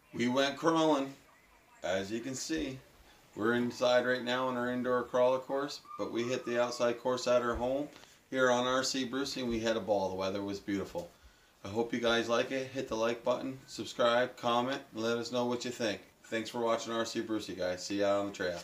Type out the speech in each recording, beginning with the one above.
We went crawling, as you can see. We're inside right now in our indoor crawler course, but we hit the outside course at our home here on RC Brucey, and we had a ball. The weather was beautiful. I hope you guys like it. Hit the like button, subscribe, comment, and let us know what you think. Thanks for watching RC Brucey, guys. See you out on the trail.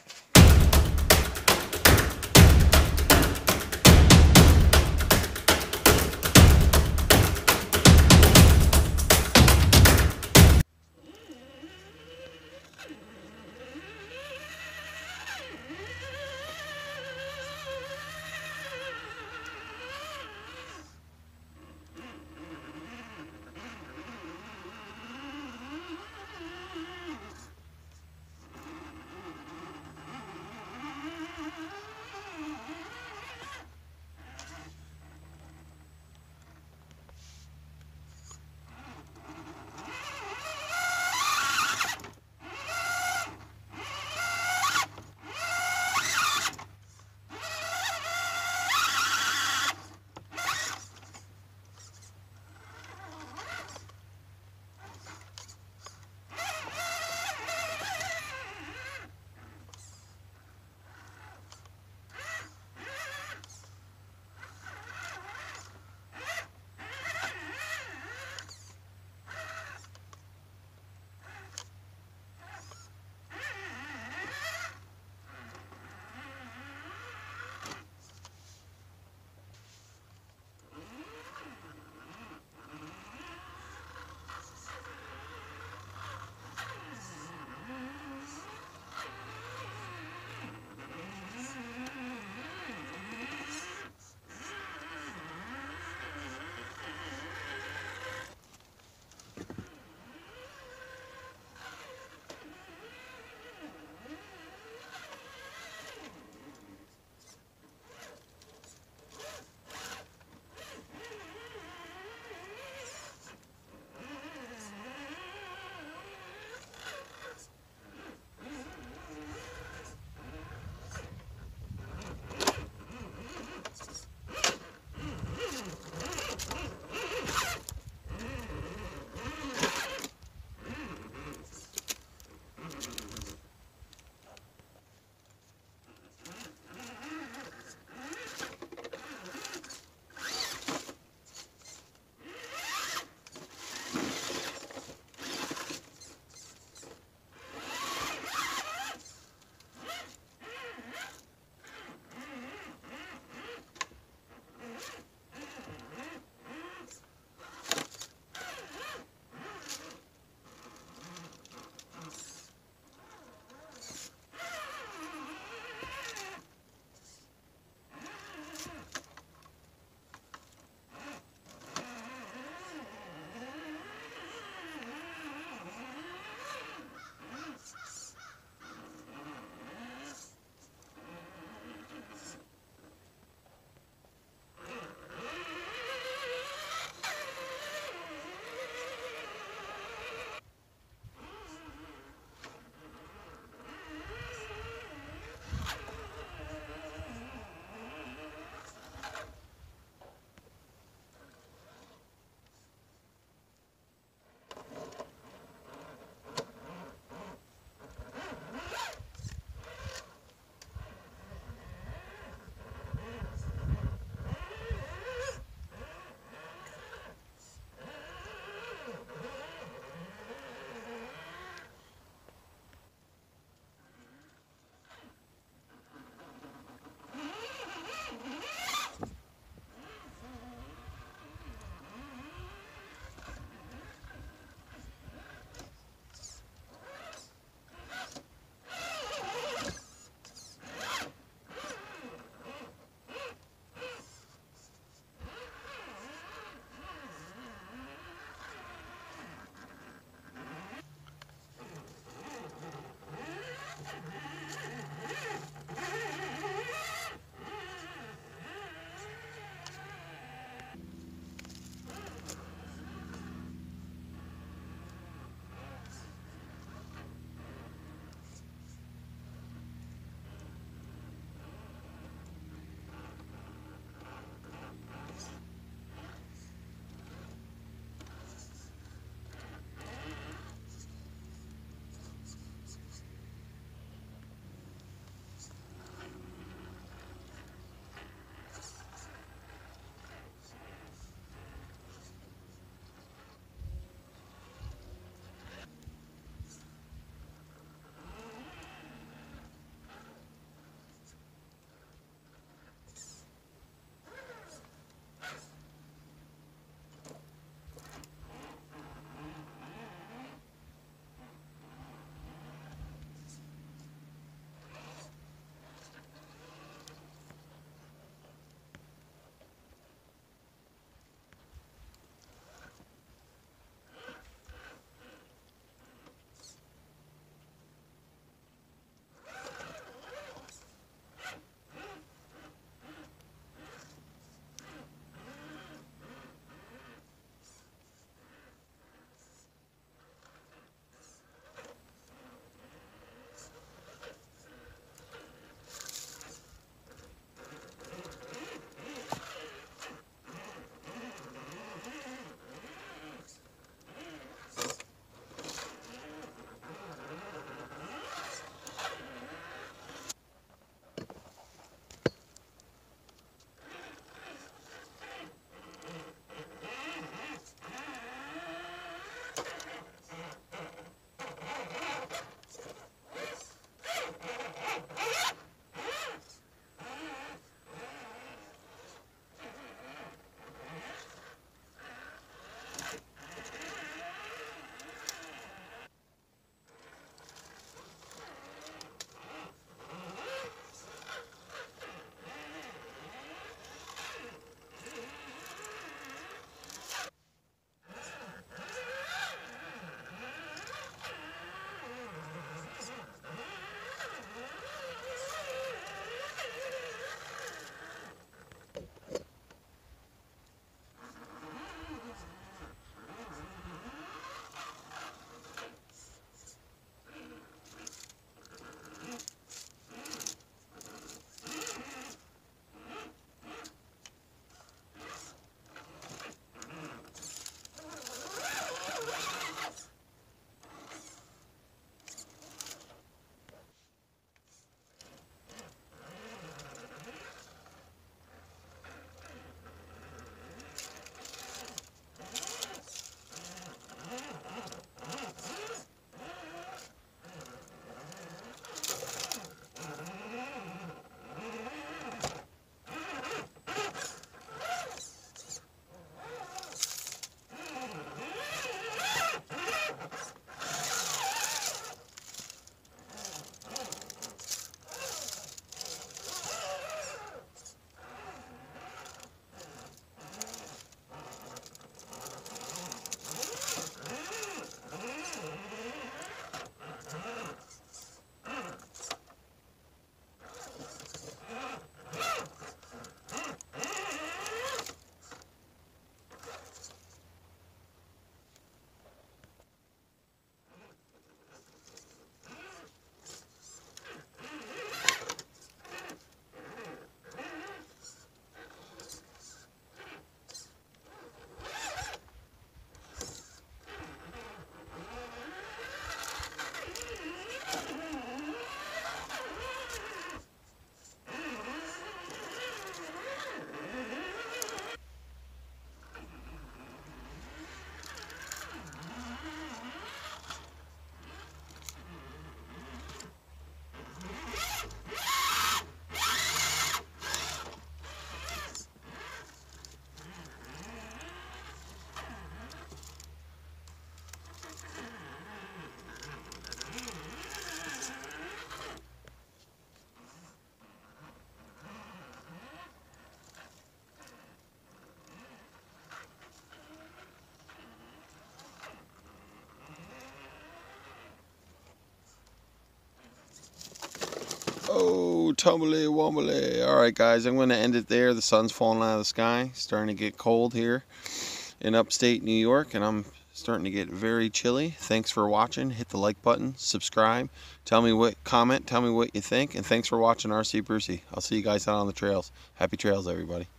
tumbly wombly. All right, guys, I'm going to end it there. The sun's falling out of the sky. Starting to get cold here in upstate New York, and I'm starting to get very chilly. Thanks for watching. Hit the like button, subscribe, tell me what you think, and thanks for watching RC Brucey. I'll see you guys out on the trails. Happy trails, everybody.